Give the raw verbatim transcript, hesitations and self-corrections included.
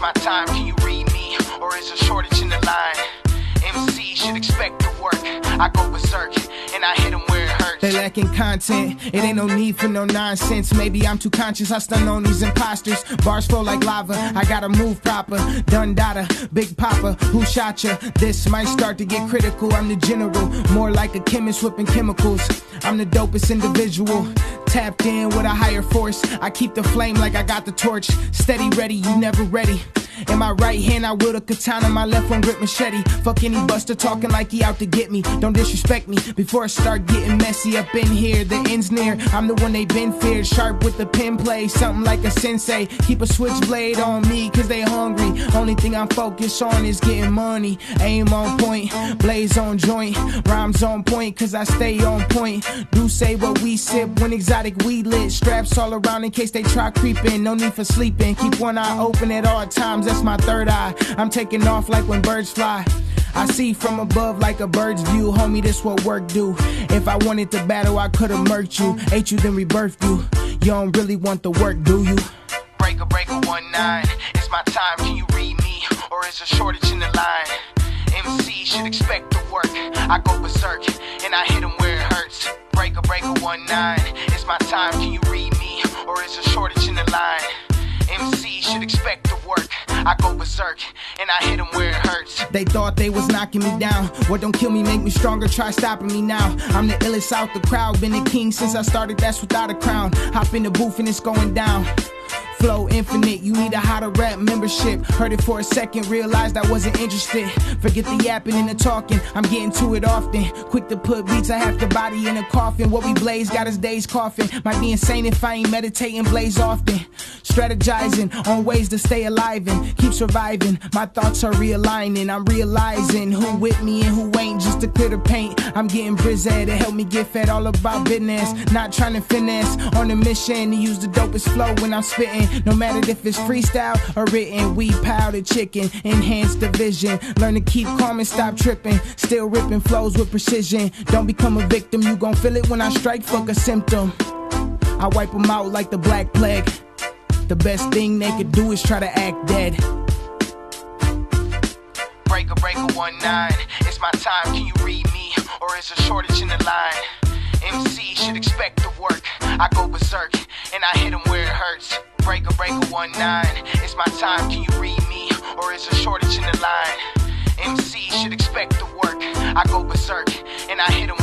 my time, can you read me? Or is a shortage in the line? M C should expect the work. I go berserk and I hit them where it hurts. They lacking content, it ain't no need for no nonsense. Maybe I'm too conscious, I stun on these imposters. Bars flow like lava, I gotta move proper. Dun dada, Big Papa, who shot ya? This might start to get critical. I'm the general, more like a chemist whipping chemicals. I'm the dopest individual, tapped in with a higher force. I keep the flame like I got the torch. Steady ready, you never ready. In my right hand I wield a katana, my left one grip machete. Fuck any buster talking like he out to get me. Don't disrespect me before I start getting messy up in here. The end's near, I'm the one they been feared. Sharp with the pen play, something like a sensei. Keep a switchblade on me cause they hungry. Only thing I'm focused on is getting money. Aim on point, blaze on joint. Rhymes on point cause I stay on point. Do say what we sip when exotic weed lit. Straps all around in case they try creeping. No need for sleeping, keep one eye open at all times. That's my third eye. I'm taking off like when birds fly. I see from above like a bird's view. Homie, this what work do. If I wanted to battle, I could've murked you. Ate you, then rebirthed you. You don't really want the work, do you? Breaker, breaker, one nine. It's my time, can you read me? Or is a shortage in the line? M C should expect the work. I go berserk and I hit them where it hurts. Breaker, breaker, one nine. It's my time, can you read me? Or is a shortage in the line? M C should expect the work. I go berserk and I hit them where it hurts. They thought they was knocking me down. What don't kill me make me stronger, try stopping me now. I'm the illest out the crowd, been a king since I started, that's without a crown. Hop in the booth and it's going down. Flow infinite, you need a how to rap membership. Heard it for a second, realized I wasn't interested. Forget the yapping and the talking, I'm getting to it often. Quick to put beats, I have the body in a coffin. What we blaze got us days coughing. Might be insane if I ain't meditating, blaze often. Strategizing on ways to stay alive and keep surviving. My thoughts are realigning, I'm realizing who with me and who ain't. Just to clear the paint, I'm getting brizzed to help me get fed. All about business, not trying to finesse. On a mission to use the dopest flow when I'm spitting. No matter if it's freestyle or written, we power the chicken, enhance the vision. Learn to keep calm and stop tripping. Still ripping flows with precision. Don't become a victim, you gon' feel it when I strike, fuck a symptom. I wipe them out like the Black Plague. The best thing they could do is try to act dead. Breaker, breaker, one nine. It's my time, can you read me? Or is a shortage in the line? M C should expect the work. I go berserk and I hit them where it hurts. Breaker, breaker, one nine. It's my time, can you read me? Or is a shortage in the line? M C should expect the work. I go berserk and I hit them